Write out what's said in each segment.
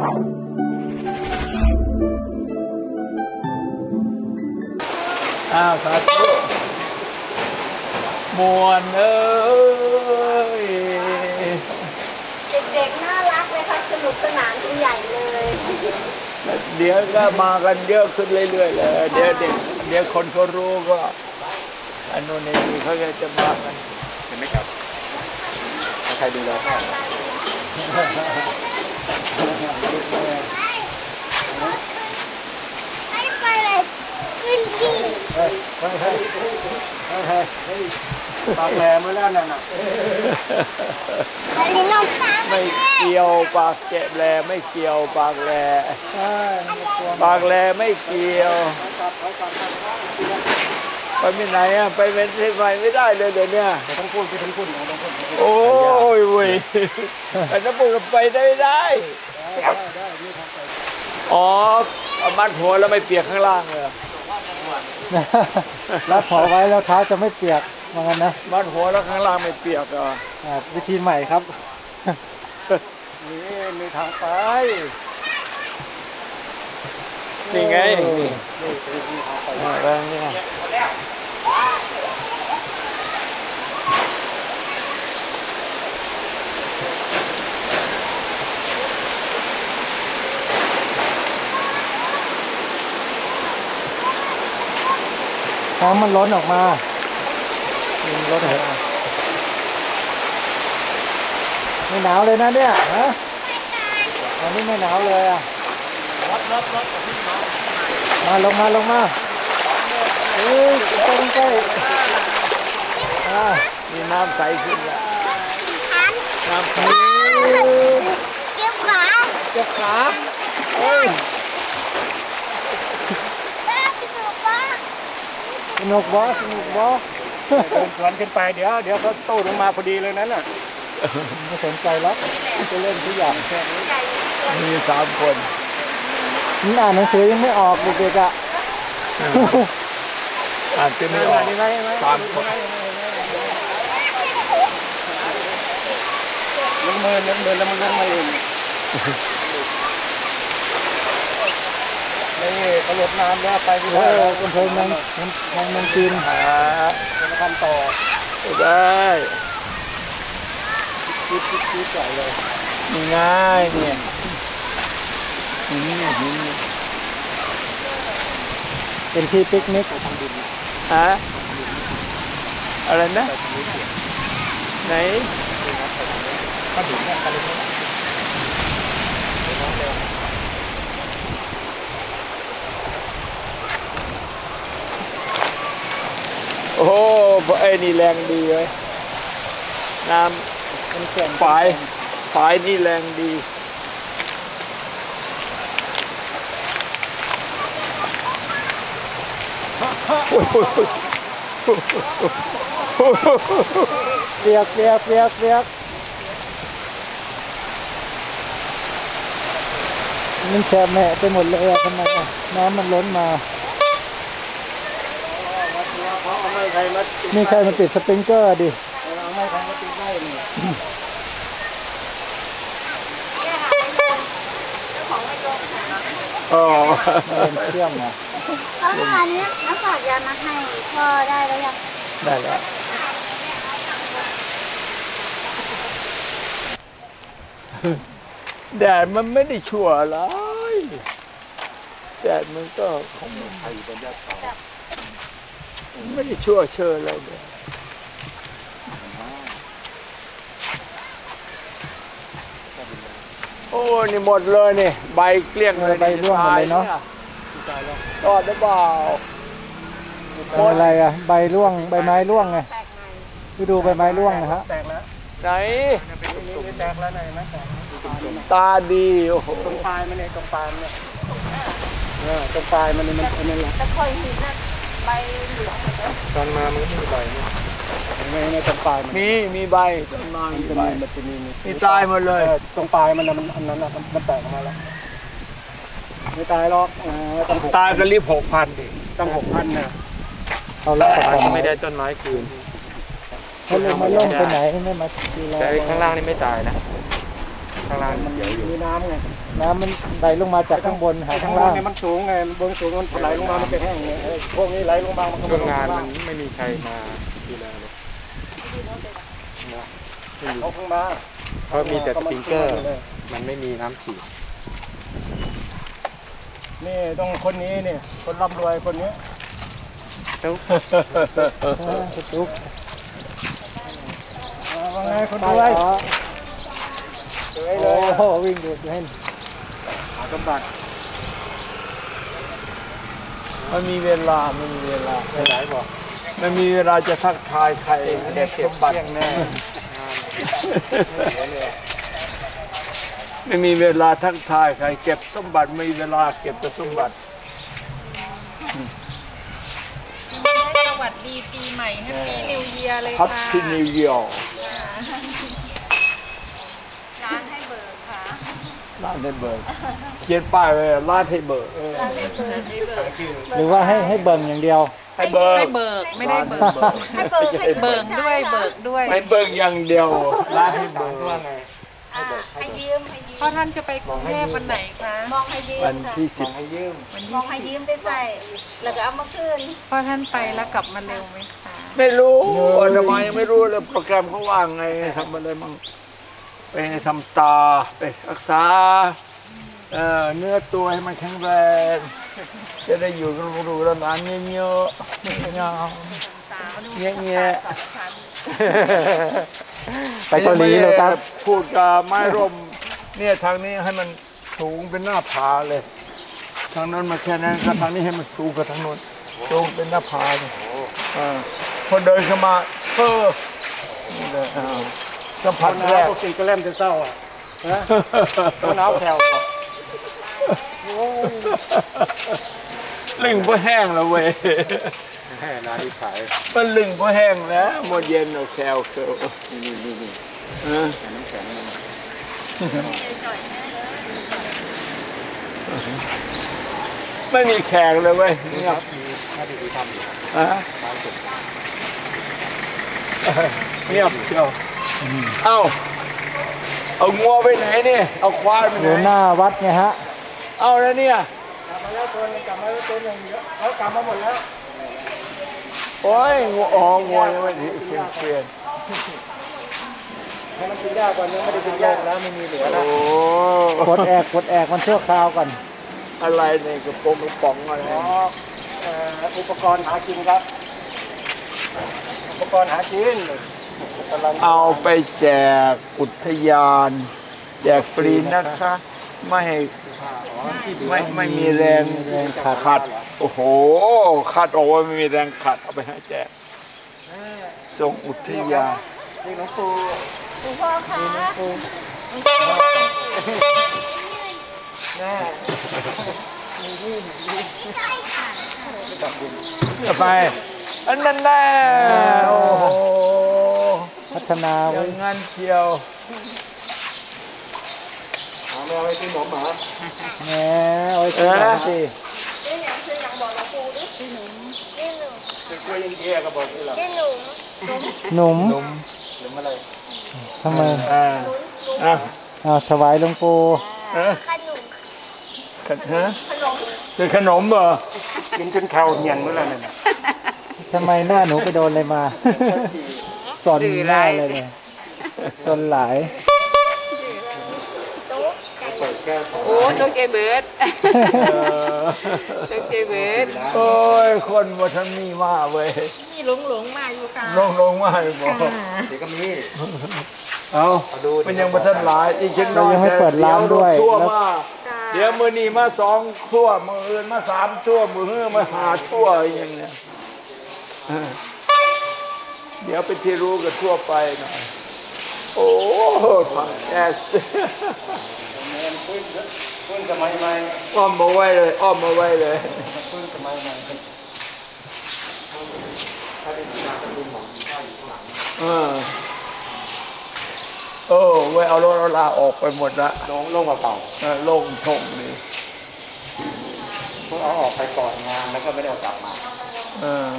สาธุมวนเอ้ยเด็กๆน่ารักเลยค่ะสนุกสนานกันใหญ่เลยเดี๋ยวก็มากันเยอะขึ้นเรื่อยๆเลยเดี๋ยวคนเขารู้ก็อันนู้นนี่เขาจะมากันเห็นไหมครับใครดูแลพ่อไปเลยขึ้นดีปากแหลมมาแล้วนั่นน่ะไม่เกี่ยวปากแกะแหลไม่เกี่ยวปากแหลไม่เกี่ยวไปไม่ไหนอ่ะไปเป็นที่ไหนไม่ได้เลยเดี๋ยวนี้ต้องพูดต้องพูดโอ้ยเว้ยแต่ถ้าพูดไปได้อ๋อมัดหัวแล้วไม่เปียกข้างล่างเลยรัดหัวไว้แล้วเท้าจะไม่เปียกเหมือนกันนะมัดหัวแล้วข้างล่างไม่เปียกวิธีใหม่ครับนี่มีทางไปนี่ไงนี่ทางนี่น้ำมันล้นออกมาล้นเหรอไม่หนาวเลยนะเนี่ยฮะตอนนี้ไม่หนาวเลยอ่ะมาลงมาใกล้มีน้ำใสขึ้นแล้วน้ำใสเก็บขาสนุกบ่เดินสวนขึ้นไปเดี๋ยวเขาโต้ลงมาพอดีเลยนั้นน่ะไม่สนใจแล้วจะเล่นทุกอย่างแค่นี้มี3 คนอ่านหนังสือยังไม่ออกเด็กๆอ่ะอ่านจะไม่ออก3 คนลงมือแล้วมันลงมาเองนี่เขาลดน้ำแล้วไปที่ไหนคนเพิ่มมันกินเป็นคำต่อได้คิดใหญ่เลยง่ายเนี่ยเป็นที่ปิกนิกอะไรนะไหนก็ถึงเนี่ยกันเลยโอ้ไอ้นี่แรงดีเลยน้ำฝายนี่แรงดีเปียกมันแฉะแหมะไปหมดเลยทำไมน้ำมันล้นมามีใครมาติดสปริงเกอร์ดิไม่ใครมาติดได้นี่อ๋อเชื่อมนะอันนี้น้าฝากยามาให้พ่อได้แล้วยังได้แล้วแดดมันไม่ได้ชั่วอะไรแดดมันก็ของมันไทยบรรยากาศไม่ได้ชั่วเชิญอะไรเลยโอ้นี่หมดเลยนี่ใบเกลี้ยงเลยใบร่วงหมดเลยเนาะรอดหรือเปล่าอะไรอ่ะใบร่วงใบไม้ร่วงไงดูใบไม้ร่วงนะฮะแตกแล้วไหนแตกแล้วไหนไหมตาดีโอ้โหตรงปลายมันเนี่ยตรงปลายมันเนี่ยตรงปลายมันนี่มันนั่นแหละตะคอยหินน่ะใบเหลืองตอนมามันก็มีใบเนี่ยในตรงปลายมีใบตอนมามีใบมีตายหมดเลยตรงปลายมันอันนั้นมันแตกออกมาแล้วไม่ตายหรอกตายก็รีบ6,000ดิตั้ง6,000เนี่ยเอาแล้วไม่ได้ต้นไม้คืนเขาลงมาลงไปไหนไม่มาดูแลแต่ข้างล่างนี่ไม่ตายนะข้างล่างมันมีน้ำไงน้ำมันไหลลงมาจากข้างบนหาข้างล่างมันสูงไงบนสูงมันไหลลงมามันจะแห้งไงพวกนี้ไหลลงมามันก็งานมันไม่มีใครมาดูแลเลยเขาข้างมาเพราะมีแต่สปริงเกอร์มันไม่มีน้ำฉีดนี่ต้องคนนี้นี่คนร่ำรวยคนนี้ตุ๊กตุ๊กว่าไงคนรวยโอ้โหวิ่งดูเล่นหาสมบัติมันมีเวลาไม่มีเวลาไหนบอกไม่มีเวลาจะทักทายใครเด็กสมบัติแน่ไม่มีเวลาทักทายใครเก็บสมบัติไม่มีเวลาเก็บแต่สมบัติสวัสดีปีใหม่แฮปปี้นิวเยียร์เลยพับค่ะที่นิวยอร์กร้านให้เบิร์ค่ะร้านให้เบิร์กเขียนป้ายไว้ร้านให้เบิร์กร้านให้เบิร์ให้เบิร์หรือว่าให้เบิ่งอย่างเดียวให้เบิร์กให้เบิร์ไม่ได้เบิร์ให้เบิร์ให้เบิร์ด้วยเบิร์ด้วยให้เบิร์กอย่างเดียวร้านให้เบิร์กว่าไงให้ยืมให้ยืมพ่อท่านจะไปกรุงเทพวันไหนคะมองให้ยืมวันที่ส่งให้ยืมมองให้ยืมได้ใส่ แล้วก็เอามาคืนพ่อท่านไปแล้วกลับมาเร็วไหมคะ 10ไม่รู้อาตมายังไม่รู้เลยโปรแกรมเขาว่างไงทำอะไรมั่งไปทำตาไปรักษาเนื้อตัวให้มันแข็งแรงจะได้อยู่กันรู้ๆนานๆเยอะๆยาวๆแง่ๆไปเกาหลีเลยครับพูดกับไม้ร่มเนี่ยทางนี้ให้มันสูงเป็นหน้าผาเลยทางนั้นมาแค่นั้นก็ทางนี้ให้มันสูงกว่าทางโน้นสูงเป็นหน้าผาเลยพอเดินเข้ามานี่เลยสัมผัสแรกปกติก็เล่มจะเศร้าอ่ะนะหนาวแถวลึงเพราะแห้งแล้วเว้ยแห่นาที่ขายมันลึงเพราะแห้งแล้วหมดเย็นโอเคโอเคนี่น้ำแข็งไม่มีแขกเลยเว้ยเงียบมีถ้าดีทำอยู่เงียบเชียวเอ้าเอางัวไปไหนเนี่ยเอาควายไปอไหนยู่หน้าวัดไงฮะเอาแล้วเนี่ยกลับมาแล้วตัวนึงกลับมาแล้วตัวนึงเขากลับมาหมดแล้วโอ้ยงัวงัวยังไม่ถึงเปลี่ยนให้มันกินยาก่อนยังไม่ได้กินยาแล้วไม่มีเหลือโอ้แล้วกดแอกมันชั่วคราวก่อนอะไรเนี่ยกระโปรงกระป๋องอะไรอุปกรณ์หากินครับอุปกรณ์หากินเอาไปแจกอุทยานแจกฟรีนะคะไม่ให้ไม่มีแรงขัดโอ้โหขัดออกว่าไม่มีแรงขัดเอาไปให้แจกส่งอุทยานนี่หลวงปู่คุณพ่อคะแน่จะไปอันนั้นแน่โอ้โหพัฒนาอไว้ย่างงั้นเชียวหาแมวไว้กินหนมหมาแหมเอาไว้กินของสินี่อย่างคืออย่างบอกหลวงปู่ดินี่หนุ่มนี่หนุ่มคือกล้วยยิงเดียก็บอกนี่แหละนี่หนุ่มหนุ่มหรืออะไรทำไมอ่ะถวายหลวงปู่ขนมฮะขนมซื้อขนมเหรอกินจนเข่าเหี่ยนเมื่อไหร่เนี่ยทำไมหน้าหนูไปโดนอะไรมาสนหน้าเลยเนี่ยสนหลายเปิดแก้วโอ้ตัวเจเบิร์ดตัวเจเบิร์ดโอ้ยคนว่าท่านมีมาเว้ยนี่หลงมาอยู่ค่ะลงมาให้บอกเดี๋ยวก็มีเอามันยังมาท่านหลายอีกเช่นน้อยเรายังไม่เปิดร้านด้วยทั่วแล้วมาเดี๋ยวมือนี้มา2ทั่วมืออื่นมา3ทั่วมืออื่นมา5ทั่วอย่างเนี้ยเดี๋ยวเป็นที่รู้กันทั่วไปหน่อยโอ้ฟังแอสขึ้นสมัยใหม่อ้อมมาไว้เลยอ้อมมาไว้เลยขึ้นสมัยใหม่ถ้าเป็นที่นาเป็นรุ่นหมอข้าวอยู่ข้างหลังไว้เอารถเอาลาออกไปหมดละลงเปล่าโล่งทงนี่พวกเอาออกไปก่อนงานแล้วก็ไม่ได้เอากลับมา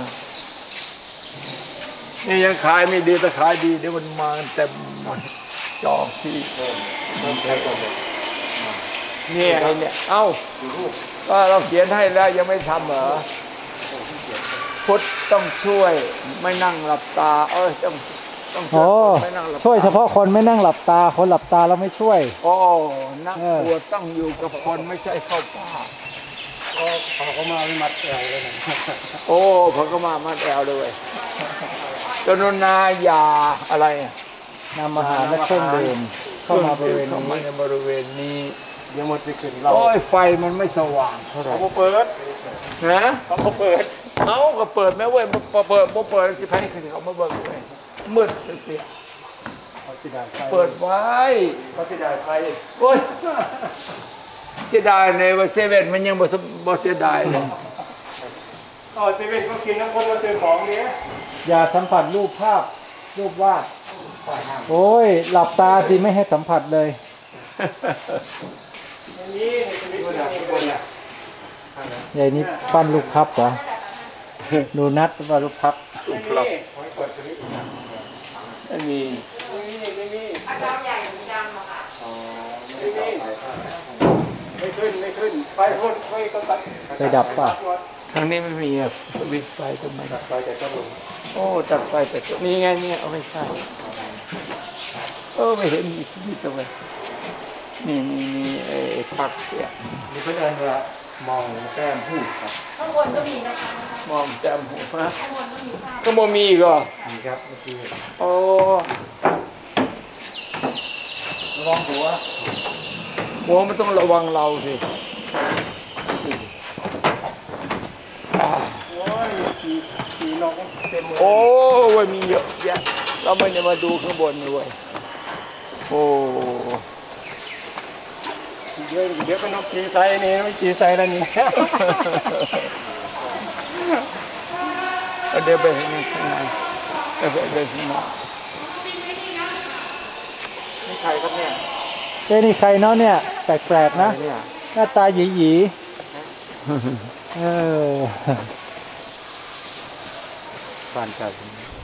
นี่ยังขายไม่ดีแต่ขายดีเดี๋ยวมันมาเต็มหมดจองที่เนี่ยไอ้เนี่ยเอ้าก็เราเขียนให้แล้วยังไม่ทำเหรอพุทธต้องช่วยไม่นั่งหลับตาต้องช่โอ้วยคนไม่นั่งหลับตาช่วยเฉพาะคนไม่นั่งหลับตา คนหลับตาแล้วไม่ช่วยโอ้นักบวชต้องอยู่กับคนไม่ใช่เข้าป่าเขาก็มาไม่มัดแอวเลยนะโอ้เขาก็มามัดแอวเลยกรุณาอย่าอะไรอะนำอาหารและเครื่องดื่มเข้ามาบริเวณเข้ามานี้ในบริเวณนี้เดี๋ยวหมดไปขึ้นเราโอ้ยไฟมันไม่สว่างเท่าไหร่เขาเปิดนะเขาเปิดเอาก็เปิดแม่เว้ยเปิดสิใครเขามาเบิ่งเลยมืดเสียเขาสิได้ไฟเปิดไว้เขาสิได้ไฟโอ้ยเสียดายในว่าเซเว่นมันยังบ่เสียดายเลยอ๋อเซเว่นก็กินน้ำคนมาซื้อของเนี้ยอย่าสัมผัสรูปภาพ รูปวาด โอ้ย หลับตาสิไม่ให้สัมผัสเลยอย่างนี้ในชีวิตเนี่ยบนเนี่ยใหญ่นี้ปั้นลูกพับเหรอ ดูนัดว่าลูกพับครับไม่มีไม่ขึ้นไฟพ่นไฟก็ตัดไปดับป่ะทางนี้ไม่มีอะสวิตช์ไฟทำไมไฟแต่ก็ลงโอ้ตัดไฟแต่ตัวนี่ไงเนี่ยเอาไม่ใช่ไม่เห็นมีสวิตช์เอาไว้นี่ไอ้ปักเสียมีเพื่อนว่ามองแก้มพูดครับข้างบนก็มีนะคะมองจำหัวนะข้างบนก็มีภาพก็บ่มีอีก็นี่ครับเมื่อกี้โอ้ระวังหัวหัวมันต้องระวังเราสิโอ้ยขี่นกเต็มเลยโอ้ยมีเยอะแยะเราไม่ได้มาดูข้างบนเลยโอ้เดี๋ยวก็นกขี่ไซนี่ไม่ขี่ไซแล้วนี่เดี๋ยวไปข้างในข้างในไปข้างนอกนี่ใครครับเนี่ยเอ้นี่ใครเนาะเนี่ย แปลกๆนะเนี่ยหน้าตาหยีๆเออบ้านเก่า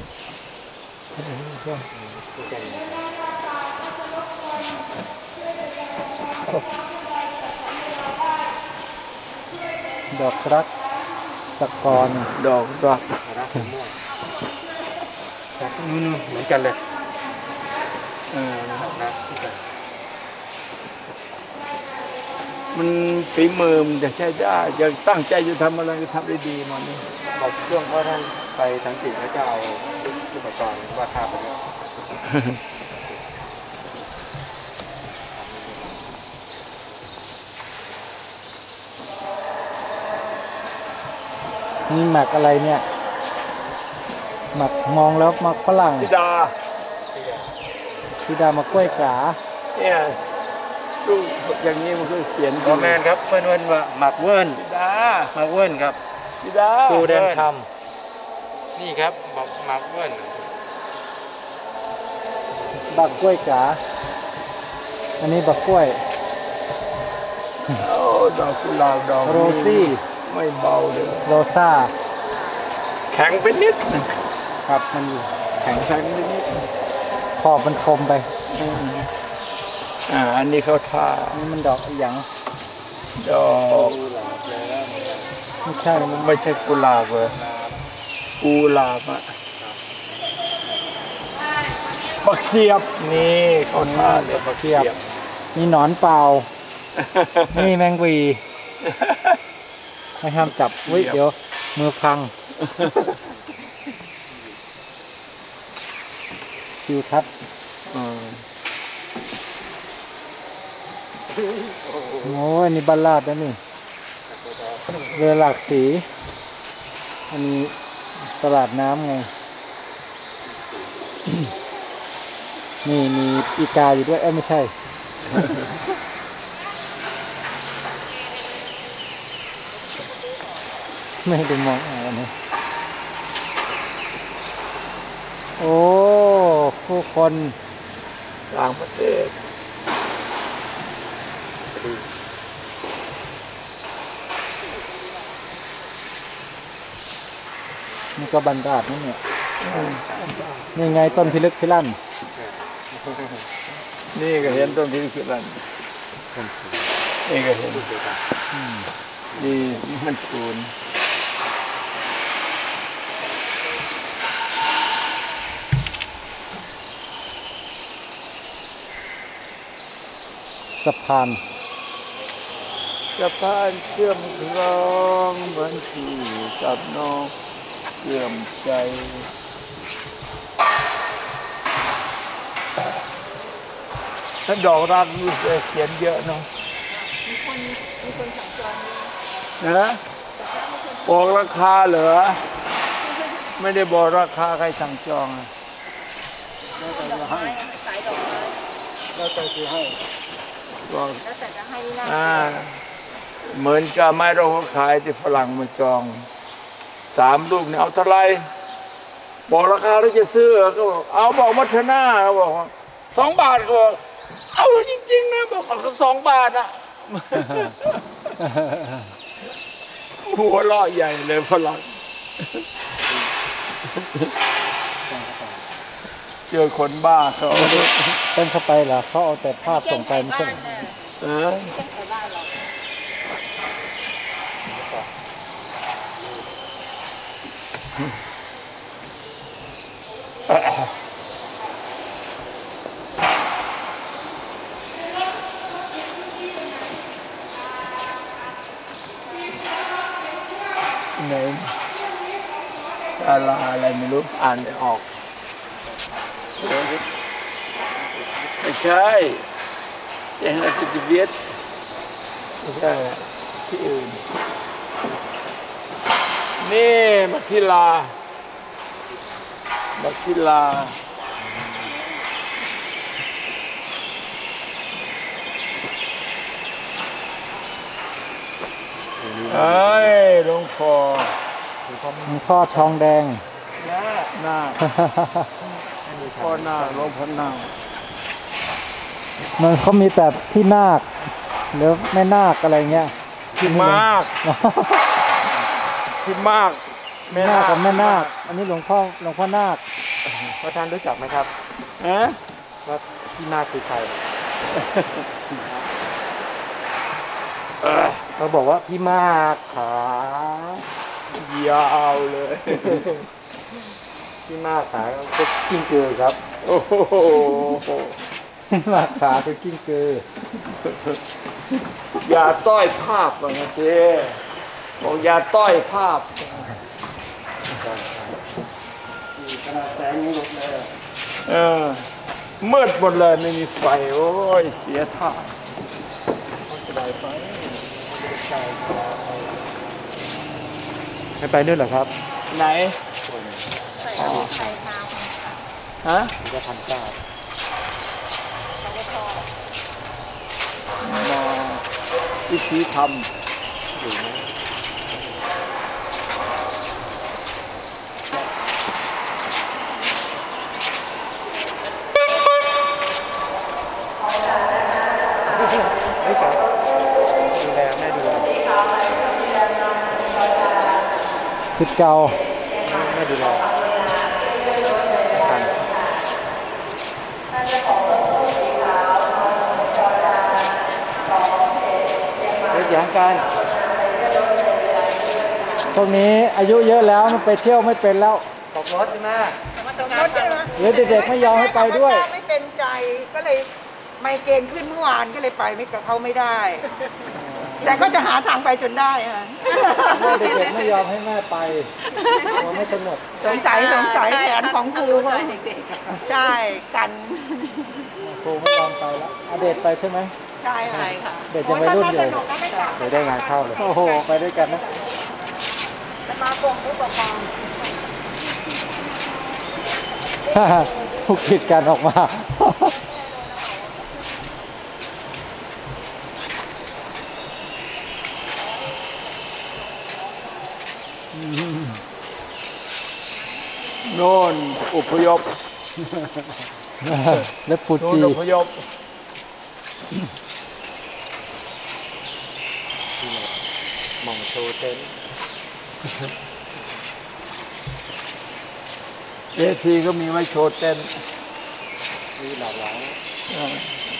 ดอกรักสกรดอกรักรักม่วงนู่นเหมือนกันเลย รักที่กันมันฝีมือมันจะใช้ได้ยังตั้งใจจะทำอะไรก็ทำได้ดีมันนี่บอกช่วงว่าท่านไปทั้งติแล้วจะเอาอุปกรณ์ว่าท่าไปด้วยนี่หมักอะไรเนี่ย หมักมองแล้วหมักฝรั่งสิดาสีดามากล้วยกาเนี่ยรูปอย่างนี้มันคือเขียนโอแมนครับเพื่อนว่าหมักเวิร์นสิดาหมักเวิร์นครับสิดาสูแดนคำนี่ครับหมักเวิร์นบักกล้วยกา อันนี้บักกล้วยโอ้ดอกกุหลาบดอกนี้โรซี่ไม่เบาเลยโรซ่าแข็งไปนิดนึงครับมันอยู่แข็งไปนิดขอบมันคมไปอันนี้เขาท่านี่มันดอกอีหยังดอกไม่ใช่มันไม่ใช่กุหลาบเลยกุหลาบอะบักเขียบนี่เขาท่าเลยบักเขียบมีหนอนเปล่า นี่แมงวีไม่ห้ามจับวิเดี๋ยว มือพัง คิวทัด โอ้ยนี่บัลลาดนะนี่ เรือหลากสี อันนี้ตลาดน้ำไง นี่มีอีกาอยู่ด้วย ไม่ใช่ ไม่ได้มองอะไรนะโอ้ ผู้คนต่างประเทศนี่ก็บันดาดนั่นเนี่ย นี่ไงต้นพิลึกพิลั่นนี่ก็เห็นต้นที่คือมันนี่ก็เห็นนี่มันศูนย์สะพานสะพานเชื่อมคลองเหมือนพี่กับน้องเชื่อมใจถ้าดอกรักนี่เขียนเยอะเนาะมีคนสั่งจองนะบอกราคาเหรอไม่ได้บอกราคาใครสั่งจองอะขายดอกไม้แล้วแต่จะให้บอกแล้วแต่จะให้นะเหมือนกับไม้เราก็ขายที่ฝรั่งมาจอง3 ลูกเนี่ยเอาเท่าไรบอกราคาแล้วจะซื้อก็บอกเอาบอกมาเถอะหน้าเขาบอกว่า2 บาทก็บอกเอาจริงๆนะบอกเขา2 บาทอะหัวเราะใหญ่เลยฝรั่งเจอคนบ้าเขาเต้นเข้าไปเหรอเขาเอาแต่ภาพส่งไปไม่ใช่เหรอเออต้องขายบ้านเราไหนศาลาอะไรไม่รู้อ่านไม่ออกไม่ใช่แจ้งราชกิจเวียดไม่ใช่ที่อื่นนี่มัทธิลาเอ้ยหลวงพ่อหลวงพ่อทองแดงหน้าพ่อหน้าหลวงพ่อหน้ามันเขามีแต่ที่นาคหรือแม่นาคอะไรเงี้ยที่มากที่มากแม่นาคกับแม่นาคอันนี้หลวงพ่อนาคพระท่านรู้จักไหมครับฮะว่าพี่นาคคือใครเขาบอกว่าพี่มากขายาวเลยพี่มากขายก็กิ้งเกลือครับโอ้โหมาขาคือกิ้งเกืออย่าต้อยภาพว่านะเจ๊บอกอย่าต้อยภาพขนาดแสงยังหลุดเลยมืดหมดเลยไม่มีไฟ โอ้ยเสียท่าสบายไปไม่ไปด้วยเหรอครับไหนใส่เอาไข่ขาวฮะจะทำเจ้าเขาก็พอมาวิธีทอยู่นะไม่ใช่ดูแลแม่ดูแลสิทธิ์เก่าแม่ดูแลเลิกยังกันพวกนี้อายุเยอะแล้วมันไปเที่ยวไม่เป็นแล้วตกรถใช่ไหมสงการใช่ไหมหรือเด็กๆไม่ยอมให้ไปด้วยไม่เป็นใจก็เลยไมเกรนขึ้นเมื่อวานก็เลยไปไม่กับเขาไม่ได้ แต่ก็จะหาทางไปจนได้ค่ะแม่เด็กๆไม่ยอมให้แม่ไปกลัวไม่กำหนดสงสัยแผนของครูเขาเด็กใช่กันครูไม่ยอมไปแล้วอเดชไปใช่ไหมใช่ๆใช่ค่ะเด็กยังไม่รุ่นอยู่เดี๋ยวได้งานเข้าเลยโอ้โหไปด้วยกันนะจะมากงผู้ปกครองผู้คิดกันออกมาโน่นอพยพและฟูโน่นจิอพยพมองโชว์เต็นท์เอทีก็มีไว้โชว์เต้นมีหลากหลายเออ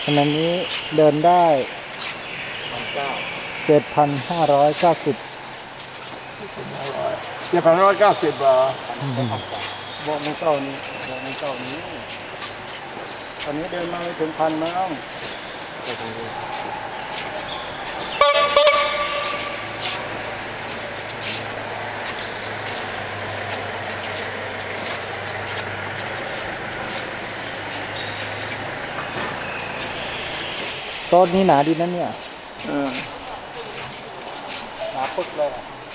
ขณะนี้เดินได้ 7,590 7,190เหรอบอกไม่เก้านี้บอกไม่เก้านี้ตอนนี้เดินมาไม่ถึงพันมั้งต้นนี้หนาดีนะเนี่ยหนาปึ๊กเลย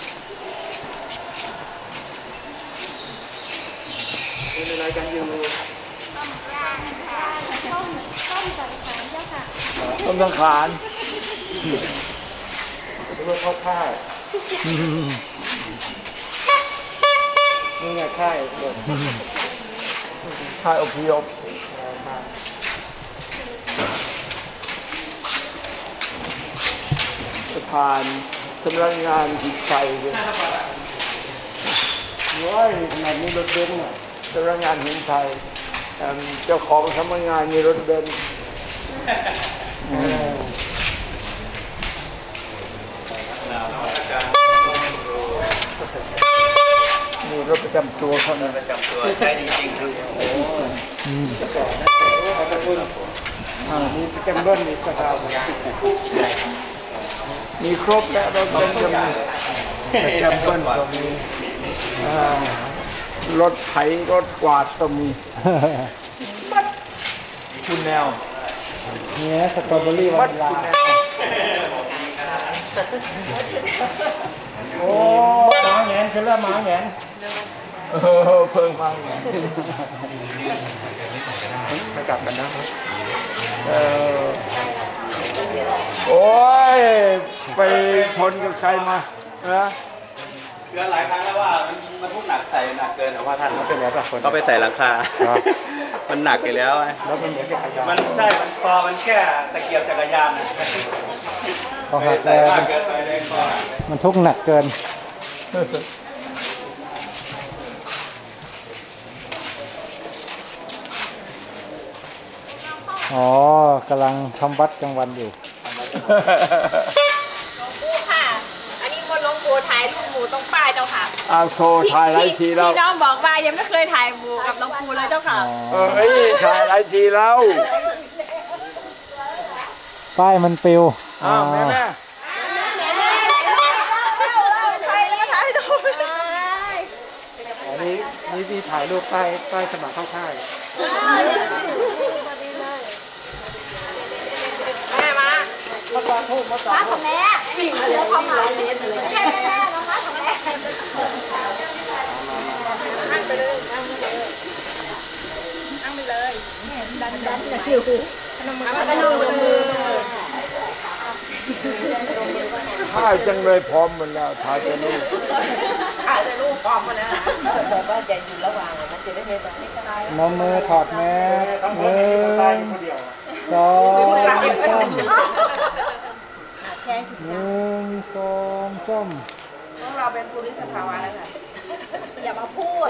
เป็นอะไรกันอยู่ต้นสังขารเรื่องเข้าค่ายนี่ไงค่ายเดินค่ายอพยพสะพานสำนักงานหินไฟเลยโอ้ยขนาดนี้รถเบนซ์น่ะสำนักงานหินไทยเจ้าของสำนักงานมีรถเบนซ์มีรถประจำตัวเขาเนี่ยใช้ดีจริงคือมีสแกมเบิลมีสกาวมีครบแล้วรถเบนซ์ก็มีแกมเปิลก็มีรถไถรถกวาดก็มีคุณแนวเนี่ยสตรอเบอรี่วาวัดนิลาคุณแนวโอ้หมาแหงนคือละหมาแหงนเพิ่งมาไงไม่กลับกันนะโอ้ยไปชนกับใครมานะเกือนหลายครั้งแล้วว่ามันทุกหนักใส่หนักเกินเพราะว่าท่านเป็นไรป่ะคนก็ไปใส่หลังคา มันหนักอยู่แล้วไงแล้วมันเหมือนกับขยะมันใช่มันคอมันแค่ตะเกียบจักรยานนะต้องไปหักใส่แล้วมากเกินไปเลยคอมันทุกข์หนักเกิน อ๋อกำลังทำวัดกลางวันอยู่หลวงปู่ค่ะ อันนี้มนต์หลวงปู่ถ่ายรูปหมูตรงป้ายเจ้าค่ะเอาโทรถ่ายหลายทีแล้วพี่น้องบอกว่ายังไม่เคยถ่ายหมูกับหลวงปู่เลยเจ้าค่ะเอ้ยถ่ายหลายทีแล้วป้ายมันปลิวอ้าวแม่แม่อันนี้นี่ถ่ายรูปป้ายสมัครเข้าค่ายแม่มามาของแม่วิ่งมาเลยความหมายเลยแค่แม่น้องมาของแม่นั่งไปเลยนั่งไปเลยนั่งไปเลยดันจะคิวพนมมือพนมมือถ่ายจังเลยพร้อมหมดแล้วถ่ายจะรู้ถ่ายแต่รูปพร้อมมาแล้วน้องมือถอดแมสทั้งหมหดนึ่นี้งคนใต้คนเดียวสองส้มแค่หนึ่งสองส้มพวกเราเป็นภูริสภาวะแล้วค่ะอย่ามาพูด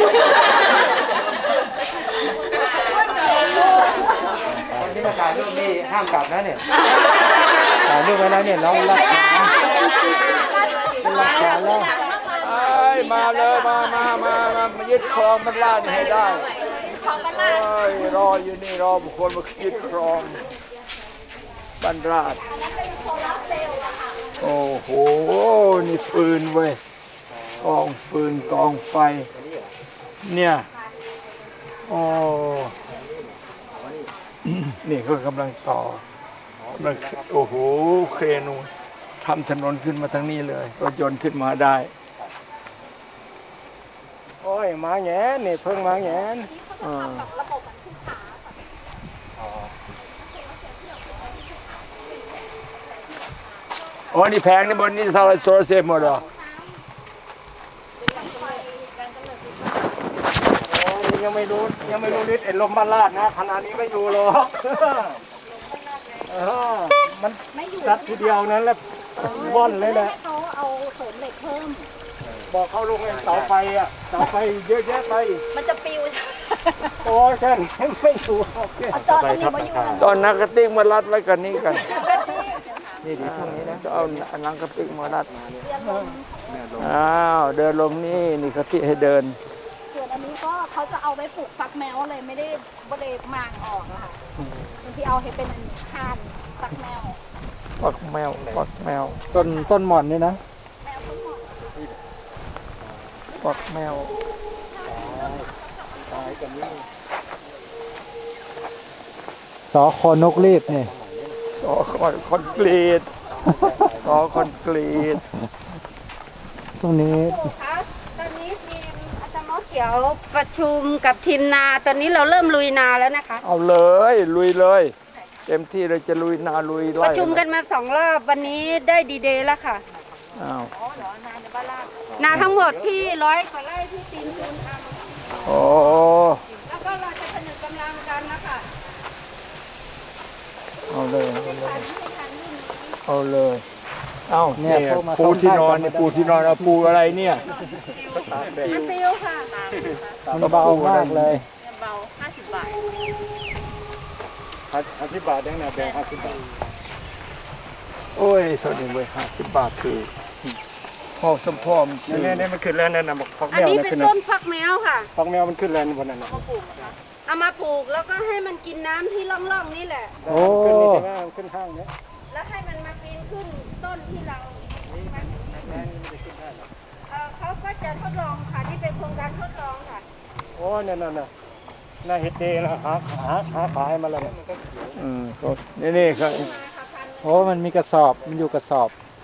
คนที่มาถ่ายรูปนี่ห้ามกลับนะเนี่ยถ่ายรูปไว้แล้วเนี่ยน้องรักษาเป็นหลักฐานแล้วไอ้ยมาเลยมายึดครองมันล่านี่ให้ได้โอ้ยรออยู่นี่รอบุคคลมายึดครองบันราชโอ้โหนี่ฟืนเว้ยกองฟืนกองไฟเนี่ยโอ้นี่ก็กำลังต่อกำลังโอ้โหเครนทำถนนขึ้นมาทางนี้เลยรถยนต์ขึ้นมาได้โอ้ยหมาแหงนนี่เพิ่งหมาแหงนโอ้นี่แพงนี่บนนี่โซลาร์เซลล์หมดเหรอโอ้ยยังไม่รู้ฤทธิ์ไอ้ลมบ้านลาดนะขนาดนี้ไม่อยู่หรอกมันจัดทีเดียวนั้นแล้วว่อนเลยแหละเขาเอาเสริมเหล็กเพิ่มบอกเขาลงไอ้เสาไฟเสาไฟเยอะแยะไปมันจะปิวโอ้ยแค่นี้ไม่ถูกโอเคเอาจอสนิมมาอยู่นะตอนนักกระติกมารัดไว้กันนี้กันนี่ดีพวกนี้นะจะเอานังกระติกมารัดอ้าวเดินลงนี่นี่กระติกให้เดินส่วนอันนี้ก็เขาจะเอาไว้ปลูกฟักแมวเลยไม่ได้มางออกอะค่ะบางทีเอาให้เป็นห่านฟักแมวฝักแมวฝักแมวต้นหม่อนนี่นะแมวทั้งหมดฝักแมวสอคอนกรีดนี่สอคอนกรีตสอคอนกรีตตรงนี้คะตอนนี้ทีมอาจารย์มอเขียวประชุมกับทีมนาตอนนี้เราเริ่มลุยนาแล้วนะคะเอาเลยลุยเลยเต็มที่เลยจะลุยนาลุยไร่ประชุมกันมา2 รอบวันนี้ได้ดีเดย์แล้วค่ะอ้าวนาทั้งหมดที่100 กว่าไร่ที่ตีนคูนทโอ้ำแล้วก็เราจะผนึกกำลังกันนะคะเอาเลยเอาเลยเอาเนี่ยพวกมาปูที่นอนเข้าบ้านนี่ปูที่นอนเอาปูอะไรเนี่ยมันซิลค่ะมันเบามากเลยเบา50 บาท 50 บาทยังนะแบ่ง50 บาทโอ้ยเท่านี้เว้ย50 บาทคือพ่อสมพ่อมนซื้อนี่มันขึ้นแล้วนั่นน่ะบอกฟักอัแมนวนี้นะเป็นขึ้นต้นฟักแมวค่ะฟักแมวมันขึ้นแล้วบนนั้นน่ะเอามาปลูกแล้วก็ให้มันกินน้ำที่ร่องๆนี่แหละโอ้ขึ้นนี่ใช่ไหมขึ้นข้างเนี้ยแล้วให้มันมาปีนขึ้นต้นที่เราเขาก็จะทดลองค่ะที่เป็นโครงการทดลองค่ะโอ้นั่นน่ะน่าเฮ็ดเดแล้วหาขายมาแล้วน่ะก็นี่ครับโอ้มันมีกระสอบมันอยู่กระสอบ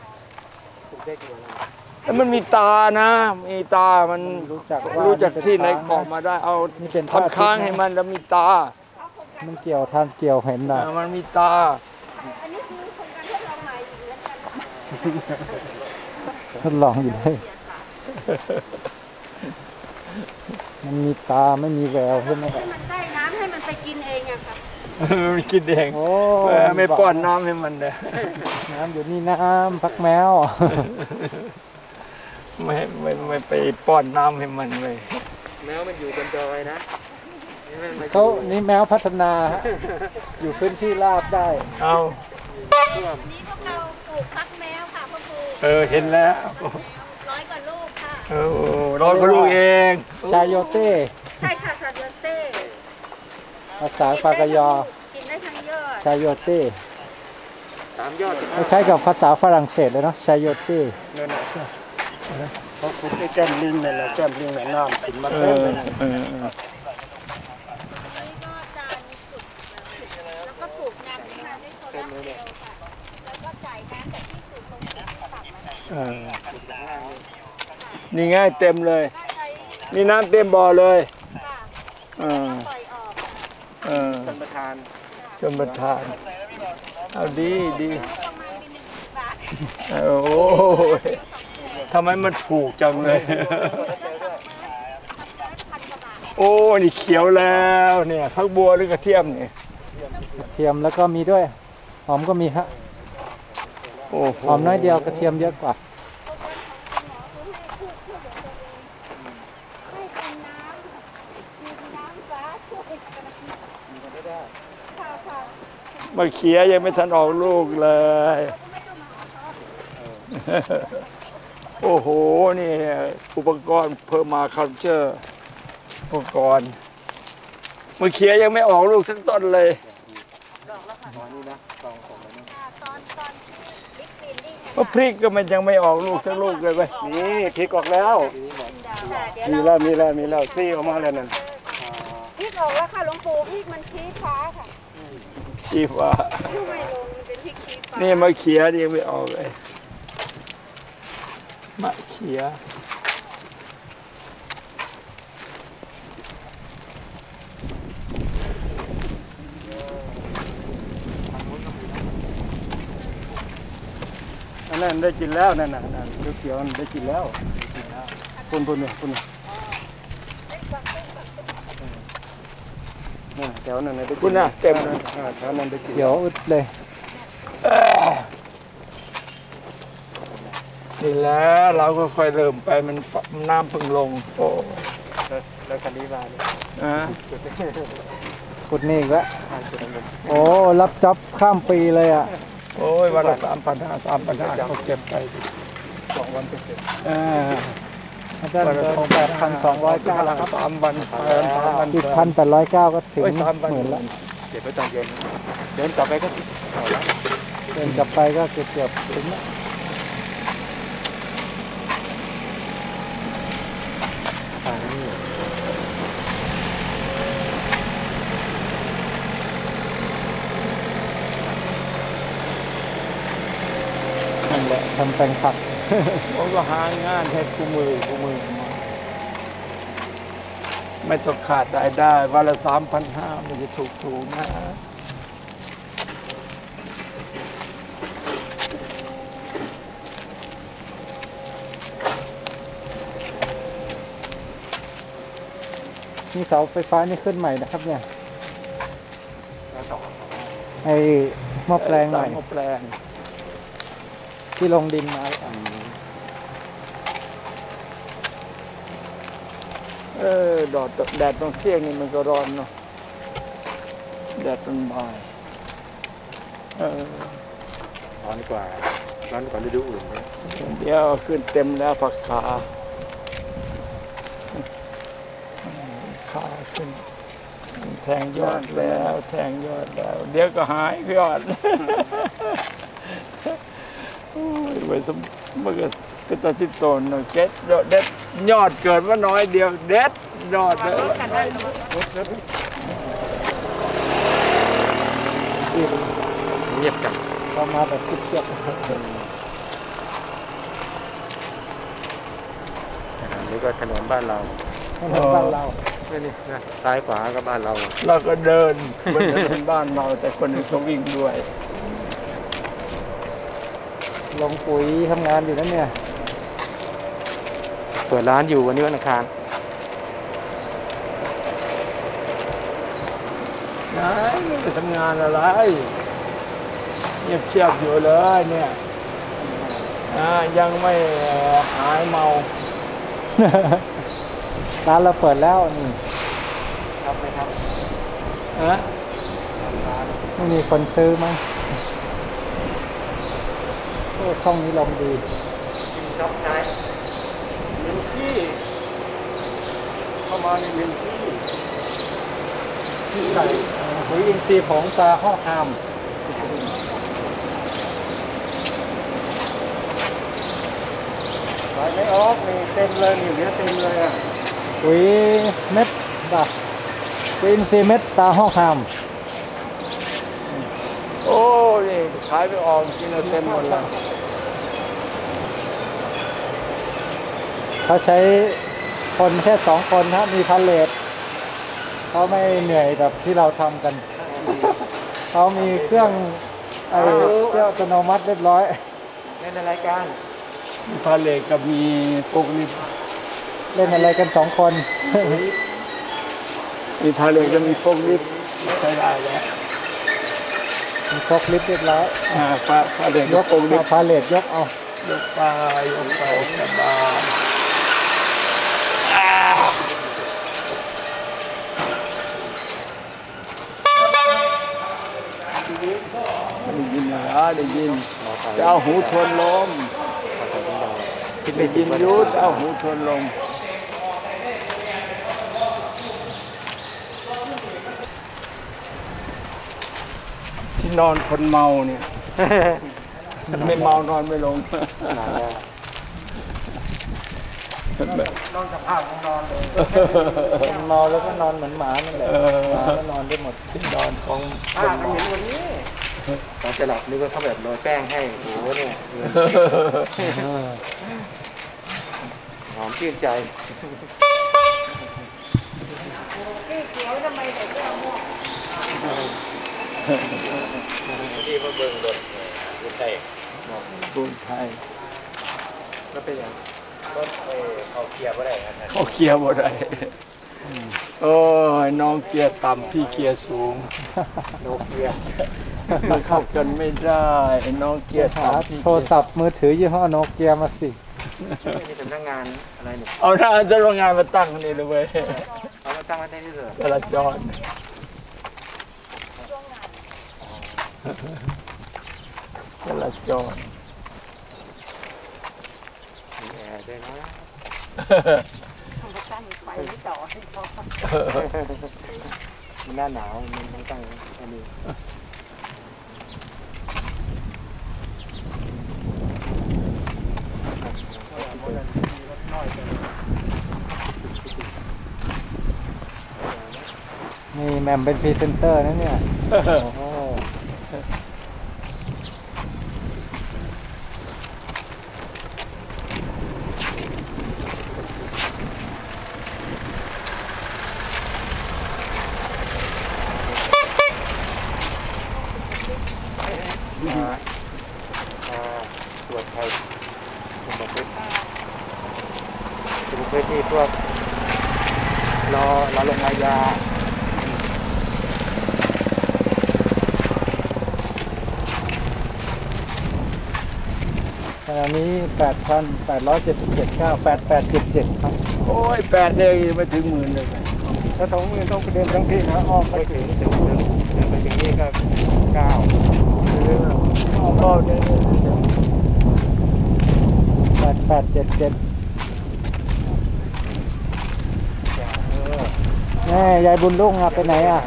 แล้วมันมีตานะมีตามันรู้จักที่ไหนเกาะมาได้เอานี่เป็นทำค้างให้มันแล้วมีตามันเกี่ยวทานเกี่ยวเห็นนะมันมีตาอันนี้คือโครงการทดลองใหม่อยู่แล้วกันทดลองอยู่เลยมันมีตาไม่มีแววใช่ไหมครับให้มันได้น้ำให้มันไปกินเองอะค่ะมันกินเองโอ้ไม่ป้อนน้ำให้มันเลยน้ำอยู่นี่น้ำพักแมวไม่ไปป้อนน้ำให้มันเลยเขานี่แมวพัฒนาฮะอยู่พื้นที่ราบได้เอานี่พวกเราปลูกฟักแมวค่ะพ่อครูเห็นแล้ว 100 กว่าลูกค่ะร้อนก็ลูกเองชายโยเต้ใช่ค่ะซาเดเต้ภาษาปากยอกินได้ทั้งยอดชายโยเต้คล้ายๆกับภาษาฝรั่งเศสเลยเนาะชายโยเต้นั่นน่ะเขาขุดไอ้แก้มลิงนั่นแหละแก้มลิงแม่น้ำขึ้นมาเต็มเลยนะนี่ก็จะมีจุดแล้วก็ปลูกน้ำให้มันได้โซลาร์เซลล์ค่ะ แล้วก็จ่ายน้ำจากที่สูบลงสู่ที่ต่ำนะคะนี่ง่ายเต็มเลยถ้าใช้มีน้ำเต็มบ่อเลยค่ะเออปล่อยออกชมประทานเอาดีดีประมาณปี1 บาทโอ้ยทำไมมันถูกจังเลยทำได้1,000 กว่าบาทโอ้นี่เขียวแล้วเนี่ยผักบัวหรือกระเทียมเนี่ยกระเทียมแล้วก็มีด้วยหอมก็มีฮะโอ้โหหอมน้อยเดียวกระเทียมเยอะกว่าให้เป็นน้ำมีน้ำฟ้าช่วยค่ะค่ะมะเขียยังไม่ทันออกลูกเลย โอ้โหนี่อุปกรณ์เพิ่มมาคัลเจอร์อุปกรณ์มะเขียยังไม่ออกลูกสักต้นเลย มะพริกก็มันยังไม่ออกลูกสักลูกเลยเว้ยนี่พริกออกแล้วมีแล้วซี่ออกมาแล้วนั่นพริกออกแล้วค่ะหลวงปู่พริกมันชี้ฟ้าค่ะชีฟ้าไม่ลงมันเป็นพริกชี้ฟ้านี่มะเขียนี่ยังไม่ออกเลยมะเขียอันนั้นได้กินแล้วนั่นน่ะเขียวๆได้กินแล้วปุ่นแถวนั้นได้กินคุณน่ะเต็มแถวนั้นได้กินเดี๋ยวอึดเลยนี่แหล้วเราก็ค่อยเริ่มไปมันน้ำเพิ่งลงโอ้แล้วคันนี้มาเนี่ยขุดนี่อีกแล้วโอ้รับจ็อบข้ามปีเลยอ่ะโอ้ยวันละ3,500เขาเก็บไป 2 วันเสร็จอาจารย์เดิน8,209ครับ 3 วันอีก1,809ก็ถึงหมื่นละเก็บไว้ตอนเย็นเดินต่อไปก็ต่อแล้วเดินกลับไปก็เกือบถึงละนั่นแหละทำแปลงผักผมก็หางานให้คู่มือมาไม่ต้องขาดรายได้วันละ3,500มันจะถูกนะนี่เสาไฟฟ้านี่ขึ้นใหม่นะครับเนี่ยไอ้หม้อแปลงหน่อยหม้อแปลงที่ลงดินมาแดดตรงเที่ยงนี่มันก็ร้อนเนาะแดดตอนบ่ายร้อนกว่าฤดูอื่นเลยเดี๋ยวขึ้นเต็มแล้วผักขาขึ้นแทงยอดแล้วเดี๋ยวก็หายยอดไว้สมมันก็จะติดต้นเด็ดยอดเกิดว่าน้อยเดียวเด็ดยอดเลยเงียบจังเข้ามาแบบคิดเกียจนี่ก็ถนนบ้านเราถนนบ้านเรานี่นะซ้ายขวาก็บ้านเราเราก็เดินบนถนนบ้านเราแต่คนอื่นเขาวิ่งด้วยลงปุ๋ยทำงานอยู่นั่นเนี่ยเปิดร้านอยู่วันนี้วันอังคารไหนไม่ไปทำงานอะไรเงียบอยู่เลยเนี่ยยังไม่หายเมาร้านเราเปิดแล้วนี่ครับไหมครับไม่มีคนซื้อมั้งโอ้ช่องนี้ลมดีชอบใช้วินที่เข้ามาในวินที่ไหนปุ๋ยอินทรีย์ผงตาห้อคามขายไม่ออกนี่เต็มเลยนี่เหลือเต็มเลยอ่ะปุ๋ยเม็ดปุ๋ยอินทรีย์เม็ดตาห้อคามโอ้นี่ขายไปออกกินเต็มหมดแล้วเขาใช้คนแค่2 คนนะมีพาเลทเขาไม่เหนื่อยแบบที่เราทำกัน เขามีเครื่องอัตโนมัติเรียบร้อยเล่นอะไรกันมีพาเลทกับมีโฟกลิฟต์เล่นอะไรกัน2 คนมีพาเลทกับมีโฟกลิฟต์ใช้ได้แล้วมีครกลิฟต์เรียบร้อยพาเลทยกับกโฟกลิฟต์พาเลทยกเอายกไปสบายได้ยินเหรอได้ยินจะเอาหูทวนลมได้ยินยุทธเอาหูทวนลมที่นอนคนเมาเนี่ย ไม่เมานอนไม่ลงนอนกับภาพของนอนเลยเมาแล้วก็นอนเหมือนหมานั่นแหละหมาก็นอนได้หมดที่นอนของภาพมันเห็นวันนี้ตอนจะหลับนึกว่าเขาแบบโรยแป้งให้โอ้โหเนี่ยหอมชื่นใจ ที่มาเบิ่งรถคุณไทยกรุงไทยก็เป็นอย่างรถเขาเกียร์ว่าไรครับเขาเกียร์บ่ได้โอ้ยน้องเกียร์ต่ำพี่เกียร์สูงโนเกียมันเข้ากันไม่ได้น้องเกียร์หาต่ำพี่โทรศัพท์มือถือยี่ห้อโนเกียมาสิมีสำนักงานอะไรเนี่ยเอาหน้าจะโรงงานมาตั้งนี่เลยเว้ยเอามาตั้งไว้ที่นี่เหรอจราจรจราจรมีแอร์ด้วยนะตั้งไฟต่อให้พอหน้าหนาวมันต้องตั้งอันนี้นี่แหม่มเป็นพรีเซนเตอร์นะเนี่ย โอ้โหตรวจไทยสมบูรณ์ที่พวกรอลงอาญาขณะนี้ 8,877 8877 ครับโอ้ย8 เดือนไม่ถึงหมื่นเลยถ้า2 มือต้องเดินทั้งที่นะอ้อมไปถึงเดินไปถึงนี่ก็9 ก็เนี่ย 8877แม่ยายบุญรุ่งอะไปไหนอะ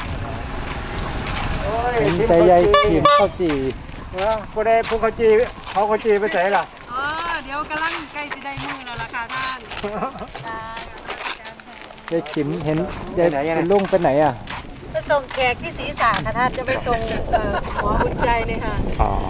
เห็นแต่ยายขิมข้าวจี่ผู้ใดผู้เขาจีเขาจีไปไหนล่ะอ๋อ เดี๋ยวกำลังใกล้จะได้มือแล้วล่ะค่ะท่านยายขิมเห็นยายบุญรุ่งไปไหนอะไปส่งแขกที่ศรีษะค่ะท่านจะไปส่งหมอบุญใจเลยค่ะอ๋อ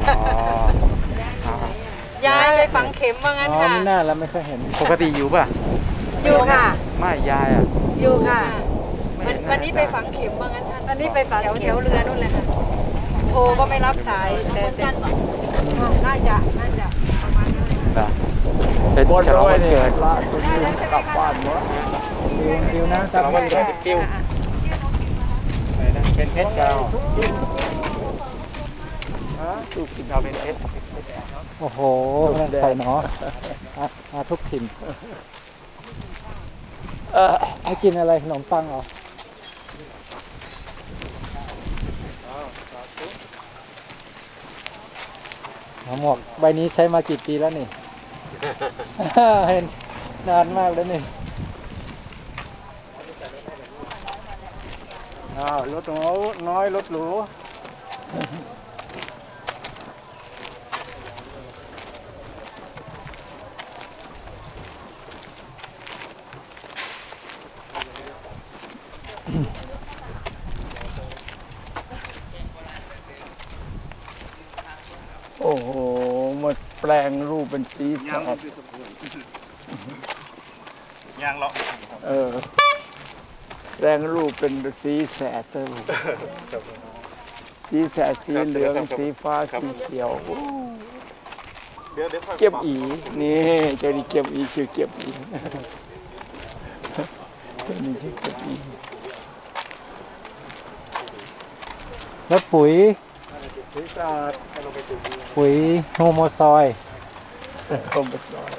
ยายไปฝังเข็มว่างั้นอ๋อค่ะไม่น่าแล้วไม่เคยเห็นปกติอยู่ป่ะอยู่ค่ะไม่ยายอ่ะอยู่ค่ะ วันนี้ไปฝังเข็มว่างั้นท่านวันนี้ไปฝังแถวเรือนู่นเลยค่ะโทรก็ไม่รับสายแต่น่าจะประมาณนั้นเลยค่ะเป็นบนฉลองร้อยวันเนี่ยเกิดละตัวนี้กลับบ้านหมดดิวนะฉลองวันเกิดปิ้วเป็นเพชรดาวถูกกินเอาเป็นเพชรโอ้โหนั่นใครเนาะมาทุกถิ่นให้กินอะไรขนมปังเหรอหมวกใบนี้ใช้มากี่ปีแล้วนี่ เห็นนานมากแล้วนี่รถน้อยรถหรูโอ้โหมาแปลงรูปเป็นสีแสดยางเลาะแปลงรูปเป็นสีแสดซะลูกสีแสดสีเหลืองสีฟ้าสีเขียวเดี๋ยวเก็บอีนี่เจ้านี่เก็บอีชื่อเก็บอีเจ้านี่ชื่อเก็บอีแล้วปุ๋ยโฮโมซอยเข้ามาซอย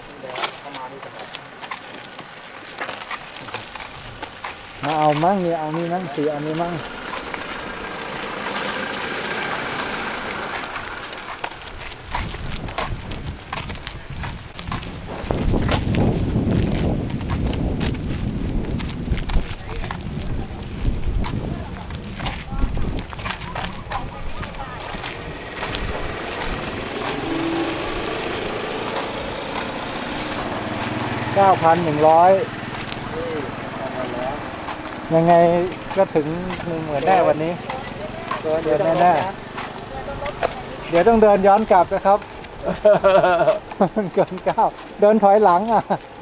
มาเอามั่งเนี่ยเอานี่มั่งสีเอานี่มั่ง9,100ยังไงก็ถึง10,000ได้วันนี้เดินแน่ๆเดี๋ยวต้องเดินย้อนกลับนะครับ เกิน9เดินถอยหลังอ่ะ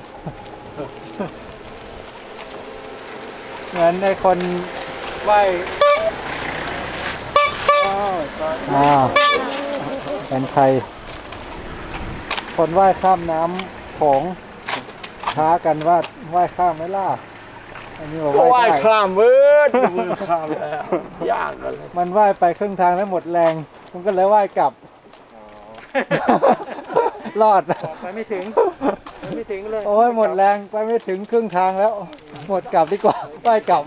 เหมือนในคนไหว้อ้าวเป็นใครคนไหว้ข้ามน้ำของท้ากันว่าไหว้ข้ามไหมล่ะอันนี้บอกก็ไหว้ว่ายได้ข้ามมือข้ามแล้วยากเลยมันไหว้ไปครึ่งทางแล้วหมดแรงมันก็เลยไหว้กลับรอดไปไม่ถึงเลยโอ้ยหมดแรงไปไม่ถึงครึ่งทางแล้ว หมดกลับดีกว่าไปกลับ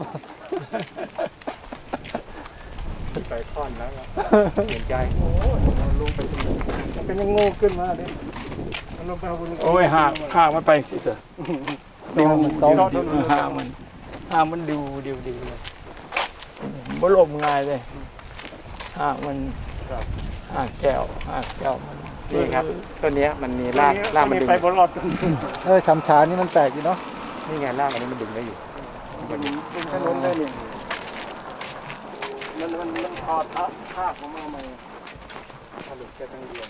ไปค่อนแล้วเปลี่ยนใจโอ้ลงไปเป็นยังโง่ขึ้นมาเนี่ยมันลงไปเอาบนโอ้ยห่างมันไปสิเถอะดิวห่างมันดิวเลยบ่ลมง่ายเลยห่างมันห่างแก้วมันนี่ครับต้นนี้มันมีรากมันดึงไปบนรอดชำชานี่มันแตกอยู่เนาะนี่ไงรากอันนี้มันดึงได้อยู่มันดึงถนนได้นี่มันถอดภาพของมันมาผลิตแค่ทั้งเดียว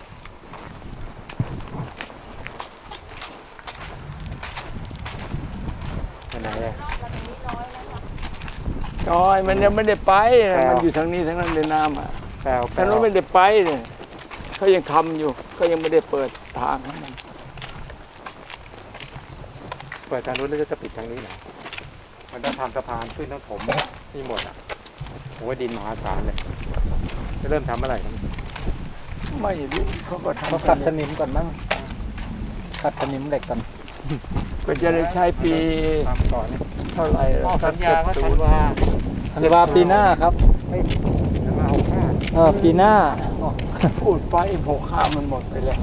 ไหนอ่ะจอยมันยังไม่ได้ไปมันอยู่ทางนี้ทางนั้นในน้ำอ่ะทางนู้นไม่ได้ไปเนี่ยเขายังทำอยู่เขายังไม่ได้เปิดทางให้มันเปิดทางนู้นแล้วจะปิดทางนี้เหรอมันต้องทำสะพานขึ้นต้องถมนี่หมดอ่ะโอ้ยดินมหาศาลเลยจะเริ่มทำเมื่อไหร่ครับไม่รู้เขาก็ทำเขาขัดสนิมก่อนมั้งขัดสนิมเหล็กก่อนก็จะได้ใช้ปีทำก่อนนี่เท่าไหร่สัญญาว่าธันวาธันวาปีหน้าครับธันวา65 ปีหน้าพูดไป65มันหมดไปแล้ว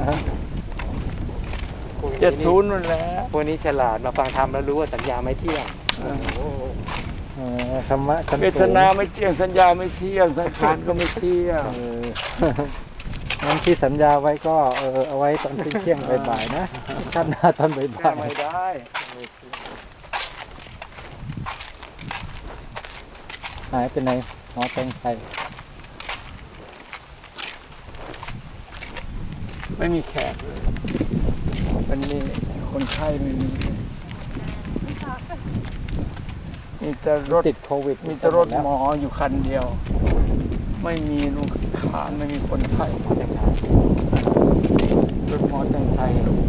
70นั่นแหละพวกนี้ฉลาดมาฟังทำแล้วรู้ว่าสัญญาไม่เที่ยงธรรมะชั้นเวสูทงนาไม่เที่ยงสัญญาไม่เที่ยงสังขารก็ไม่เที่ยงงั้นที่สัญญาไว้ก็เอาไว้ตอนเที่ยงบ่ายๆนะชาติหน้าตอนบ่ายไม่ได้ๆหายไปไหนหมอแตงไทยไม่มีแขกเลยวันนี้คนไข้ไม่มีมีแต่รถติดโควิดมีแต่รถหมออยู่คันเดียว ไม่มีลูกค้าไม่มีคนไข้รถหมอแต่งไทย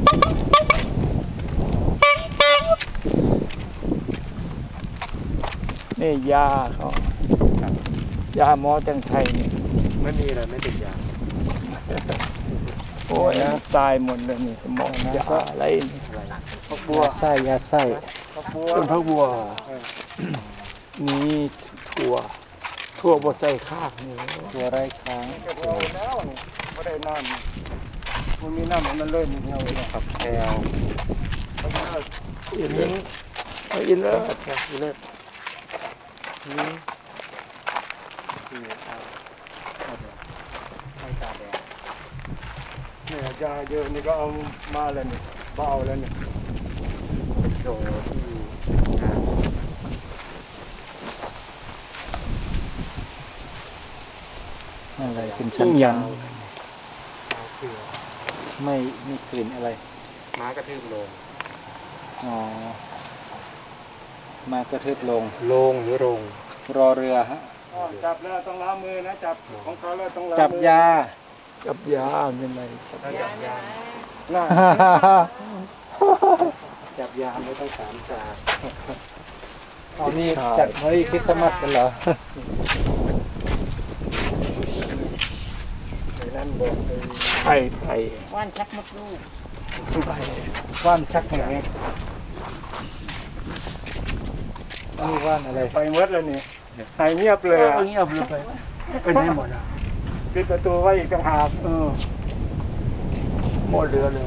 นี่ยาเขายาหมอแต่งไทยนี่ไม่มีเลยไม่ติดยาโอ้ยตายหมดเลยนี่หมอยาอะไรนี่บัวยาไส้ยาไส้ต้นพักบัวนี่ถั่วบดใส่ข้างนี่ตัวไร้ค้างก็พอแล้วนี่ไม่ได้น้ำมันมีน้ำมันเริ่มเหี่ยวเลยครับแถวอินเลิศอินเลิศอีเลิศนี่เนี่ยยาเยอะนี่ก็เอามาแล้วนี่เบาแล้วนี่โชว์ที่อะไรเป็นชั้นยันไม่มีกลิ่นอะไรม้ากระทืบลงอ๋อ มากระทืบลงลงหรือลงรอเรือฮะจับแล้วต้องล้างมือนะจับของเขาแล้วต้องล้างจับยาจับยาเป็นไรจับยาน่าจับยาไม่ต้องสามจาเอานี่จัดเฮ้ยคริสต์มาสกันเหรอในนั้นบอกเลยไปว่านชักมดลูกไปว่านชักแห่งนี้นี่ว่านอะไรไปเมื่อแล้วนี่หายเงียบเลยอะเงียบเลยไปไหนหมดอ่ะปิดประตูไว้อีกต่างหากหมดเรือเลย